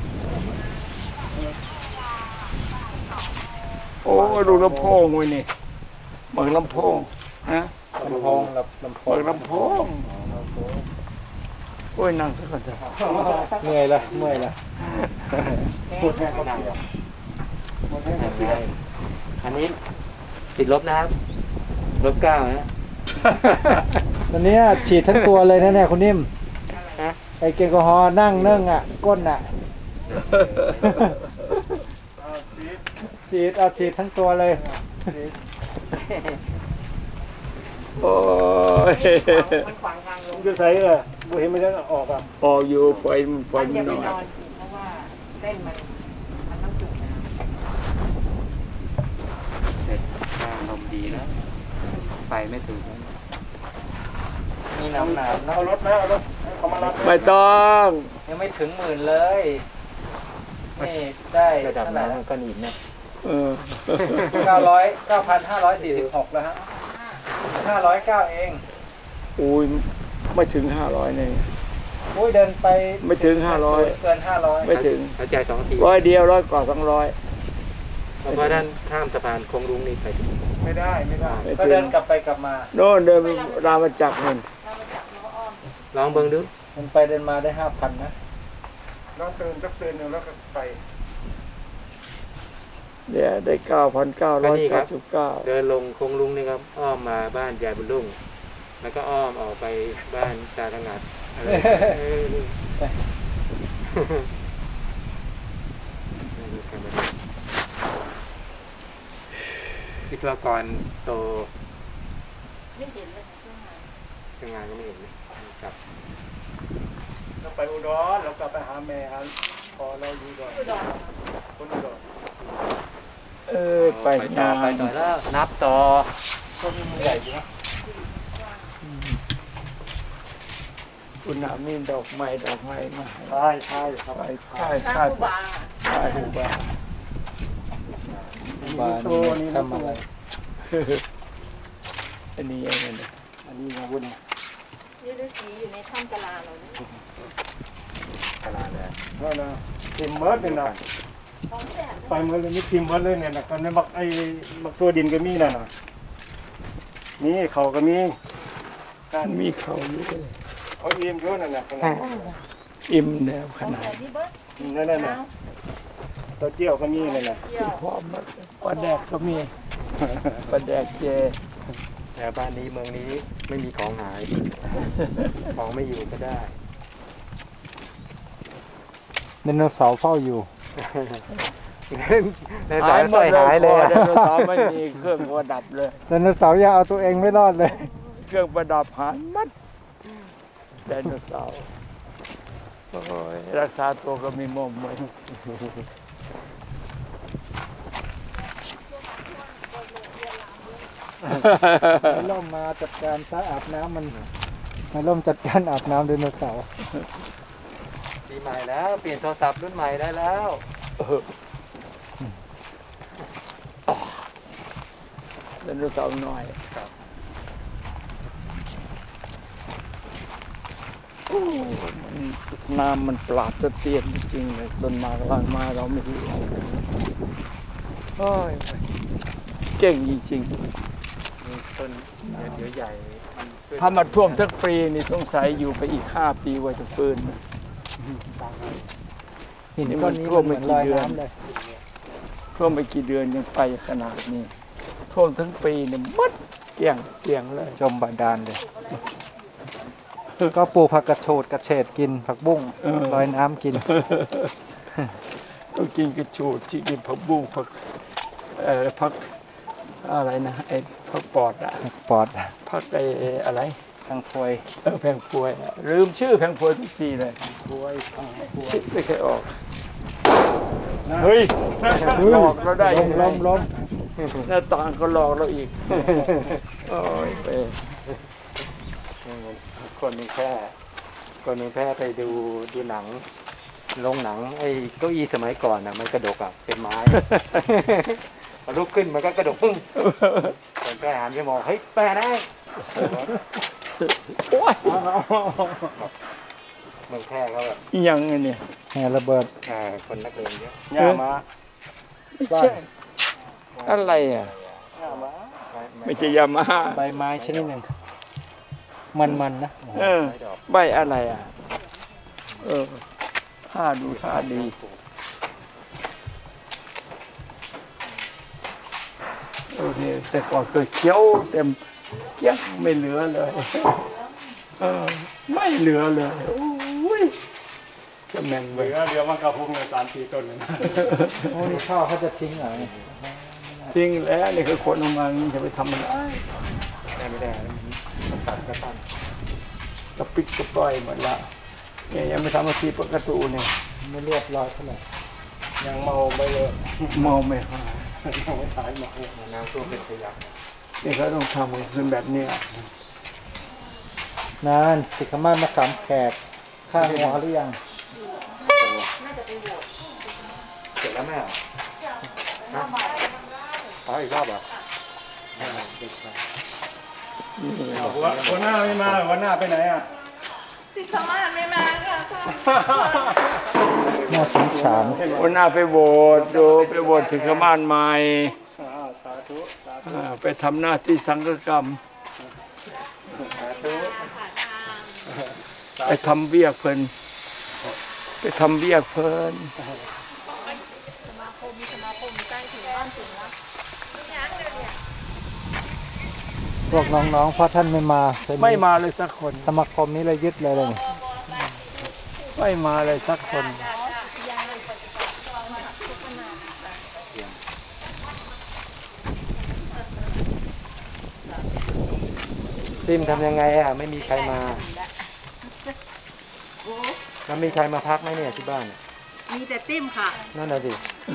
โอ้ดูลำโพงไว้นี่เบิกลำโพงฮะลำโพงลำโพเบิงกลำโพงโอ้ยนั่งสักก่อนเถอะเมื่อยละเมื่อยละพูดแค่เขาเดียวอันนี้ติดลบนะครับลบ9นะตอนนี้ฉีดทั้งตัวเลยนะเนี่ยคุณนิ่มไอแอลกอฮอล์นั่งนึ่งอ่ะ ก้นอ่ะ ฉีดทั้งตัวเลยโอ้ยผมจะใส่บุเห็นไม่ได้ออกอ่ะออกอยู่ไฟมันหน่อยเพราะว่าเส้นมันต้องสุกนะเสร็จลมดีแล้วไฟไม่สูงมีน้ำหนาวนะเอารถนะเอารถเขามารับไม่ต้องยังไม่ถึง10,000เลยนี่ได้ระดับเท่าไหร่น้ำมันก็หนีบนะ 9,546แล้วฮะ509เองอุ้ยไม่ถึง500เนี่ยอุ้ยเดินไปไม่ถึง500 เกิน500 ไม่ถึงเขาจ่าย2 ที 100 เดียว100 กว่าเพราะด้านข้ามสะพานโคงรุ้งนี่ไปถึงไม่ได้ไม่ถึงก็เดินกลับไปกลับมา 200โน่นเดินรามจักรนั่นลองเบิ่งดูเดินไปเดินมาได้ 5,000 นะลองเดินสักเดินนึงแล้วก็ไปเดี๋ยวได้ 9,999 เดินลงโคงรุ้งนี่ครับอ้อมมาบ้านยายบุญรุ่งแล้วก็อ้อมออกไปบ้านตาถงัดอะไรวิศวกรโตไม่เห็นเลยช่วงงานก็ไม่เห็นนะครับเราไปอุดรเรากลับไปหาแม่ครับพอเราอยู่ก่อนคนอุดรไปงานไปต่อแล้วนับต่อก็มีมือใหญ่อยู่นะคุณน้ำนี่ดอกไม้มาใช่ครับใช่ครูบานี่ทำอะไรอันนี้อะไรเนี่ยอันนี้นะวุ้นนี่ฤาษีอยู่ในถ้ำกะลาเราเนี่ยตลาดเลยนั่นนะทีมเมิร์ดเนี่ยนะไปเมิร์ดเลยนี่ทีมเมิร์ดเลยเนี่ยนะตอนนี้บักตัวดินก็มีน่ะนะนี่เขาก็มีการมีเขาอยู่เขาเอี่ยมเยอะนั่นน่ะขนาดอิ่มแล้วขนาดนั่นน่ะตัวเจียวก็มีเลยน่ะพร้อมมากปลาแดกก็มีปลาแดกเจแต่บ้านนี้เมืองนี้ไม่มีของหาย ของไม่อยู่ก็ได้ไดโนเสาร์เฝ้าอยู่ในสายไฟหายเลยไดโนเสาร์ไม่มีเครื่องประดับเลยไดโนเสาร์ยังเอาตัวเองไม่รอดเลยเครื่องประดับหายมัดไดโนเสาร์โอ้ยรักษาตัวก็มีมุมไว้ให้ล่มมาจัดการซะอาบน้ำมันให้ล่มจัดการอาบน้ำไดโนเสาร์ปีใหม่แล้วเปลี่ยนโทรศัพท์รุ่นใหม่ได้แล้วไดโนเสาร์น้อยน้ำมันปราบสะเตียนจริงๆเลยต้นไม้ล่างมาเราไม่รู้โอ้ยเก่งจริงมีต้นเดี๋ยวใหญ่ๆถ้ามาท่วมสักปีนี่สงสัยอยู่ไปอีก5 ปีกว่าจะฟื้นหินก้อนนี้มันเหมือนลอยน้ำเลยท่วมไปกี่เดือนยังไปขนาดนี้ท่วมทั้งปีเนี่ยมัดเกี่ยงเสียงเลยจมบาดาลเลย ก็ปลูกผักกระโฉดกระเฉดกินผักบุ้งลอยน้ำกินต้องกินกระชูดกินผักบุ้งผักผักอะไรนะไอ้ผักปอดอะปอดผักไอ้อะไรทางพวยแพงพวยอะลืมชื่อแพงพวยทุกทีเลยพวยทางพวยคิดไม่เคยออกเฮ้ยหลอกเราได้ยังไงล้มหน้าต่างก็หลอกเราอีกโอ้ยไปคนนึงแค่ไปดูหนังโรงหนังไอ้เก้าอี้สมัยก่อนน่ะมันกระดกอ่ะเป็นไม้ พอลุกขึ้นมันก็กระดกปึ้งคนแค่หันไปมองเฮ้ยแปะได้โอ้ยเมืองแค่เขาแบบอีหยังไงเนี่ยแห่ระเบิดคนนักเรียนเยอะหญ้ามาไม่ใช่อะไรอ่ะไม่ใช่ยามาฮ่าใบไม้ชนิดหนึ่งมันนะใบอะไรอ่ะท่าดูท่าดีเนี่ยแต่ก่อนเคยเคี้ยวเต็มเกี้ยงไม่เหลือเลยไม่เหลือเลยโอ้ยจะแม่งเหไปลือมันกระพุ้งเลย3-4 ต้นเลยนะโอ้นี่ข้าวเขาจะทิ้งเหรอทิ้งแล้วนี่คือคนออกมานี่จะไปทำอะไรไม่ได้ตัดก็ตัดกระปิดกระปล่อยหมดละเนี่ยยังไม่ทำมาทีประตูเนี่ยไม่เรียบร้อยเท่าไหร่ยังเมาไม่เลิกเมาไม่หายยังไม่ตายเมาน้ำท่วมเป็นขยะนี่เขาต้องทำกันแบบเนี้ยนานสิขมาศมะขามแขกข้างหัวหรือยังเสร็จแล้วแม่ขออีกรอบเหรอหัวหน้าไม่มาหัวหน้าไปไหนอ่ะสิขมาศไม่มาค่ะน่าสงสารวันหน้าไปโหวตดูไปโหวตถึงขมานใหม่สาธุสาธุไปทำหน้าที่สังฆกรรม ไปทำเบี้ยเพิ่นไปทำเบี้ยเพิ่นพวกน้องๆเพราะท่านไม่มาเป็นไม่มาเลยสักคนสมาคมนี้เลยยึดเลยเลยไม่มาเลยสักคนติมทำยังไงอ่ะไม่มีใครมาแล้วมีใครมาพักไหมเนี่ยที่บ้านมีแต่ติ้มค่ะนั่นน่ะสิ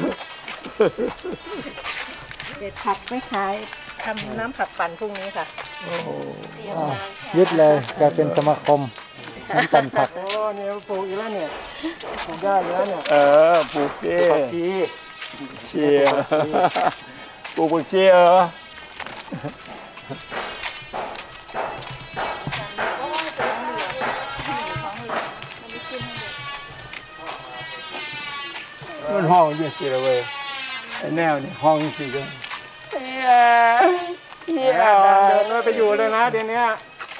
เด็ดผักไม่ขายทำน้ำผักปั่นพรุ่งนี้ค่ะยึดเลยกลายเป็นสมาคมน้ำปั่นผักโอ้เนี่ยปลูกอีกแล้วเนี่ยปลูกได้แล้วเนี่ยปลูกเชีผักชีเชียปลูกเชียมันห้องเยอะสิละเว้ยไอ้แนวนี่ห้องสิกันเดินไปอยู่เลยนะเดี๋ยวนี้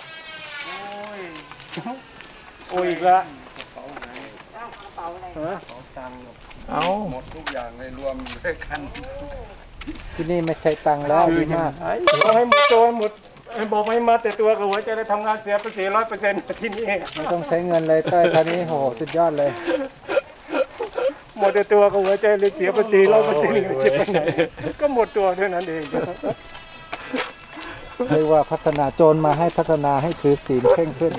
โอ้ยอีกแล้วเอาหมดทุกอย่างเลยรวมด้วยกันที่นี่ไม่ใช่ตังค์แล้วดีมากต้องให้หมดตัวหมดบอกไม่มาแต่ตัวกับหัวใจได้ทำงานเสียภาษี100%ที่นี่ไม่ต้องใช้เงินเลยเต้ยท่านี้โหสุดยอดเลยหมดแต่ตัวกับหัวใจเลยเสียภาษี100%จะไปไหนก็หมดตัวเท่านั้นเองเรียกว่าพัฒนาโจรมาให้พัฒนาให้ถือศีลเคร่งขึ้น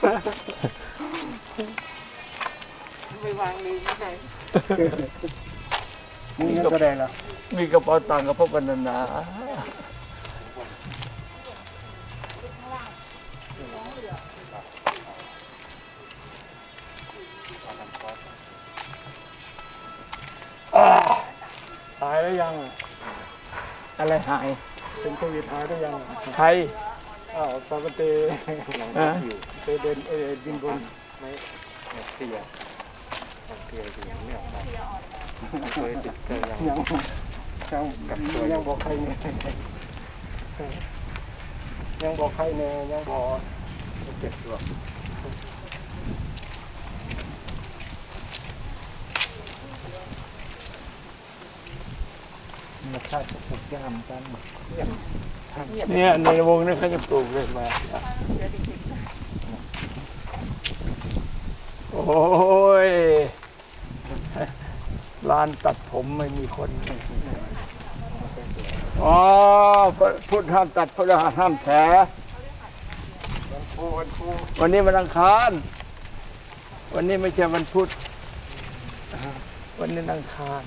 ไม่วางลืมไม่ใช่นี่ก็ได้แล้วมีกระเป๋าตังค์กับพวกบรรณาหายแล้วยังอะไรหายเป็นโควิดหายแล้วยังใครอ้าวตาเตเดินดินบนไม่เสียอยู่ไม่ออกมาเคยติดเคยยังกับตัวยังบอกใครเนี่ยยังบอกใครเนี่ยยังบอกเจ็บตัวมาชาติก็ปลูกย่ามกันเนี่ยในวงนี้เขาจะปลูกเลยมาโอ้ยร้านตัดผมไม่มีคนอ๋อพุทธห้ามตัดพุทธห้ามแถวันนี้วันอังคารวันนี้ไม่ใช่วันพุธวันนี้วันอังคาร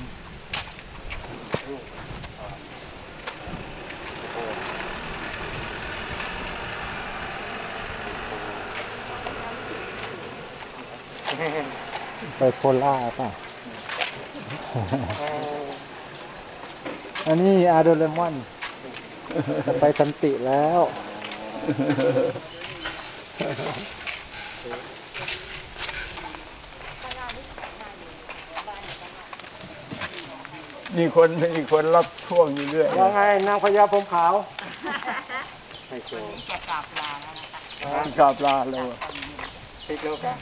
ไปโคราชป่ะ อันนี้อาโดเรมอนจะไปสันติแล้วมีคนรับช่วงอยู่เรื่อยว่าไงนางพญาผมขาวไม่โชว์กราบลาเลยติดแล้วกัน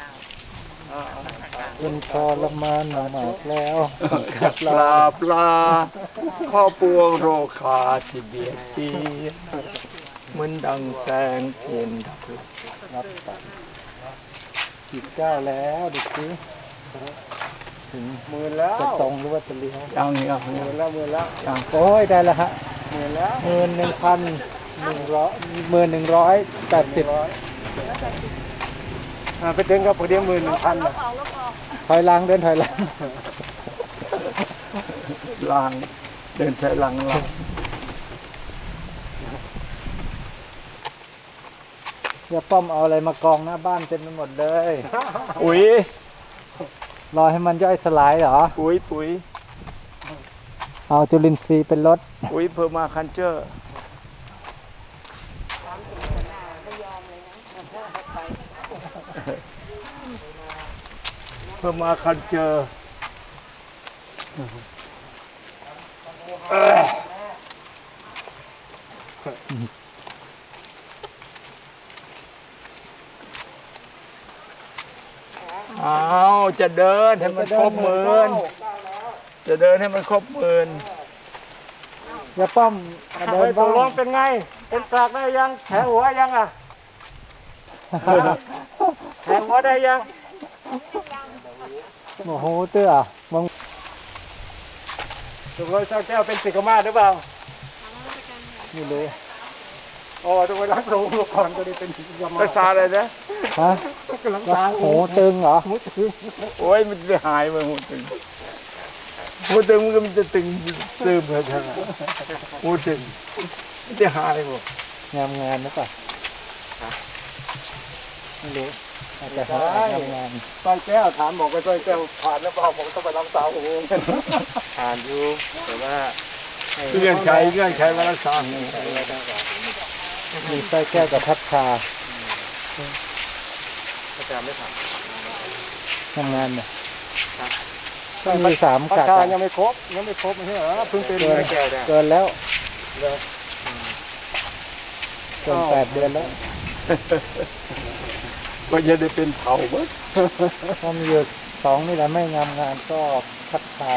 เป็นทรมานหนักแล้วกราบลาข้อปวงโรคาที่เบียดเบียนเหมือนดังแสงเทียนดับรับตัดจิตเจ้าแล้วดูสิถึงหมื่นแล้วจะตรงหรือว่าจะเลี้ยวยังหมื่นแล้วโอ้ยได้แล้วฮะหมื่นแล้ว 11,180 ไปถึงกับพอดี11,000 ถอยหลังเดินถอยหลังลางเดินใช้หลังลางอย่าป้อมเอาอะไรมากองหน้าบ้านเต็มไปหมดเลยปุ๋ยรอให้มันย่อยสลายเหรอปุ๋ยเอาจุลินทรีย์เป็นรถปุ๋ยเพอร์มาคัลเจอร์เพอร์มาคัลเจอร์เอาจะเดินให้มันครบหมื่นจะเดินให้มันครบหมื่นอย่าป้อมเดินตบ้ากลงงเป็นไง เป็นปากได้ยังแผลหัวยังอ่ะแผลหัวได้ยังโอ้โหเตื้อมองตัวเจ้าแก้วเป็นสิกมาหรือเปล่าไม่รู้โอ้ตัวรักรู้ก่อนตัวนี้เป็นสิกมาภาษาอะไรนะฮะกำลังตาหูตึงเหรอโอ้ยมันจะหายไปหูตึงมันก็มันจะตึงซึมเลยทั้งหูตึงมันจะหายหมดงามงานหรือเปล่าไม่รู้อาจจะหางามงานต้อยแก้วถามบอกไปต้อยแก้วผ่านแล้วเปล่าผมต้องไปรักษาหูผ่านอยู่แต่ว่าเงื่อนไขมารักษาหูมีไส้แก้วกับพัดชาอาจารย์ไม่ผ่านทำงานเนี่ยต้องมี3 ประกัดชาอะยังไม่ครบไม่ใช่เหรอเพิ่งเป็นเกินแก้วเนี่ยเกินแล้วเกิน8 เดือนแล้วก็จะได้เป็นเผาเบิดถ้ามีอยู่2นี่แหละไม่งามงานก็พัดชา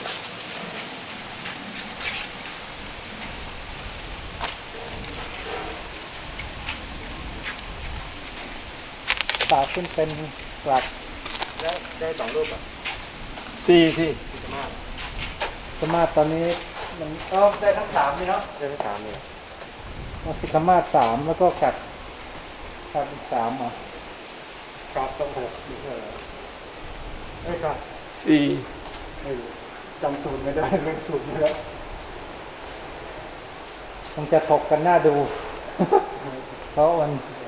ตาขึ้นเป็นกลัดได้2รูปอ่ะ 4ที่สมาร์ทตอนนี้มันได้ทั้ง3นี่เนาะได้ที่3เนี่ยมาสิกมาศ3แล้วก็กัดเป็น3อ่ะกราฟต้อง6ไม่ใช่เหรอไม่ครับ 4 จำสูตรไม่ได้เรื่องสูตรไม่ได้มันจะถกกันหน้าดู เพราะมันเ